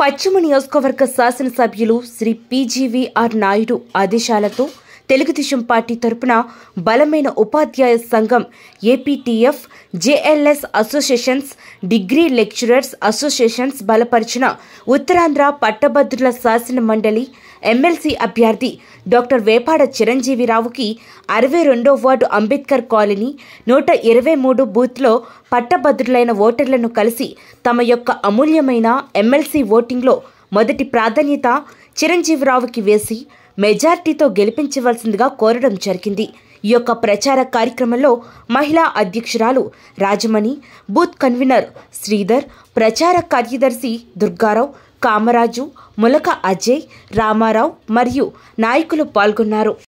పశ్చిమ నియోజకవర్గ శాసనసభ్యులు శ్రీ పి.జి.వి.ఆర్. నాయుడు ఆదేశాలతో తెలుగుదేశం పార్టీ తరపున బలమైన ఉపాధ్యాయ సంఘం APTF, JLS associations, degree lecturers associations బలపరిచిన ఉత్తరాంధ్ర పట్టభద్రుల శాసన మండలి ఎమ్మెల్సీ అభ్యర్థి డాక్టర్ వేపాడ చిరంజీవిరావుకి 62వ వార్డు అంబేద్కర్ కాలనీ 123 బూత్లో పట్టభద్రులైన ఓటర్లను కలిసి తమ యొక్క అమూల్యమైన ఎమ్మెల్సీ ఓటింగ్లో మొదటి ప్రాధాన్యత చిరంజీవిరావుకి వేసి మెజార్టీతో గెలిపించవలసిందిగా కోరడం జరిగింది। ఈ యొక్క ప్రచార కార్యక్రమంలో మహిళా అధ్యక్షురాలు రాజమణి, బూత్ కన్వీనర్ శ్రీధర్, ప్రచార కార్యదర్శి దుర్గారావు, కామరాజు, ములక అజయ్, రామారావు మరియు నాయకులు పాల్గొన్నారు।